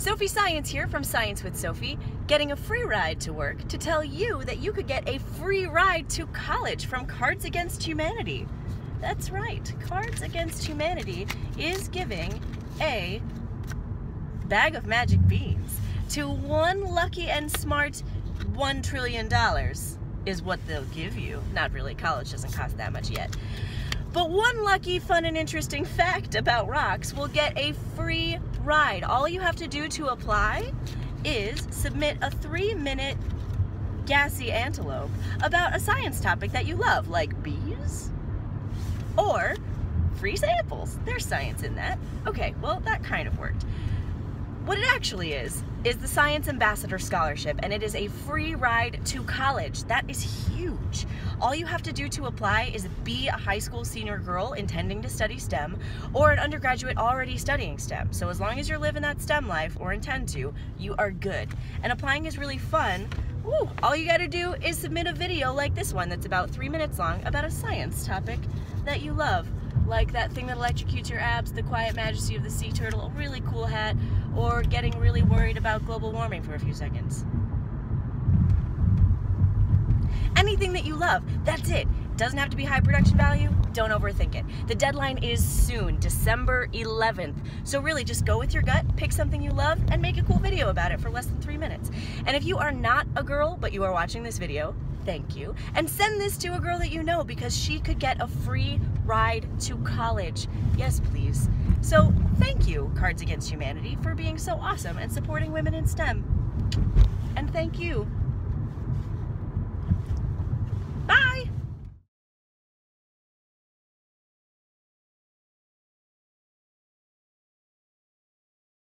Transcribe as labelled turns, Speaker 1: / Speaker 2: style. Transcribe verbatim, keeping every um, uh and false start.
Speaker 1: Sophie Science here from Science with Sophie, getting a free ride to work to tell you that you could get a free ride to college from Cards Against Humanity. That's right, Cards Against Humanity is giving a bag of magic beans to one lucky and smart one trillion dollars is what they'll give you. Not really, college doesn't cost that much yet. But one lucky, fun, and interesting fact about rocks will get a free ride. All you have to do to apply is submit a three-minute gassy antelope about a science topic that you love, like bees, or free samples. There's science in that. Okay, well, that kind of worked. What it actually is, is the Science Ambassador Scholarship, and it is a free ride to college. That is huge. All you have to do to apply is be a high school senior girl intending to study STEM, or an undergraduate already studying STEM. So as long as you're living that STEM life, or intend to, you are good. And applying is really fun. Woo, all you gotta do is submit a video like this one that's about three minutes long about a science topic that you love. Like that thing that electrocutes your abs, the quiet majesty of the sea turtle, a really cool hat, or getting really worried about global warming for a few seconds. Anything that you love, that's it. Doesn't have to be high production value, don't overthink it. The deadline is soon, December eleventh. So really just go with your gut, pick something you love, and make a cool video about it for less than three minutes. And if you are not a girl, but you are watching this video, thank you. And send this to a girl that you know because she could get a free ride to college. Yes, please. So thank you, Cards Against Humanity, for being so awesome and supporting women in STEM. And thank you